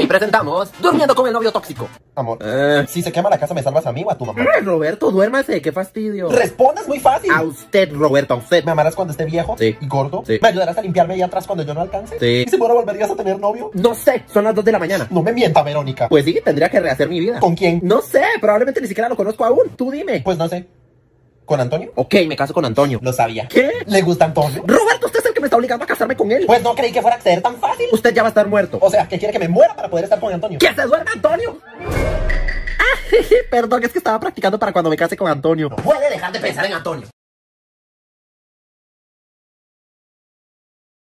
Hoy presentamos Durmiendo con el novio tóxico. Amor, si se quema la casa, ¿me salvas a mí o a tu mamá? Roberto, duérmase, qué fastidio. Respondas muy fácil. A usted, Roberto, a usted. ¿Me amarás cuando esté viejo? Sí. ¿Y gordo? Sí. ¿Me ayudarás a limpiarme ahí atrás cuando yo no alcance? Sí. ¿Y si ahora volverías a tener novio? No sé, son las 2 de la mañana. No me mienta, Verónica. Pues sí, tendría que rehacer mi vida. ¿Con quién? No sé, probablemente ni siquiera lo conozco aún. Tú dime. Pues no sé. ¿Con Antonio? Ok, me caso con Antonio. Lo sabía. ¿Qué? ¿Le gusta Antonio? Roberto, usted es el que me está obligando a casarme con él. Pues no creí que fuera a ser tan fácil. Usted ya va a estar muerto. O sea, que quiere que me muera para poder estar con Antonio. ¡Que se duerma Antonio! Perdón, es que estaba practicando para cuando me case con Antonio. No puede dejar de pensar en Antonio.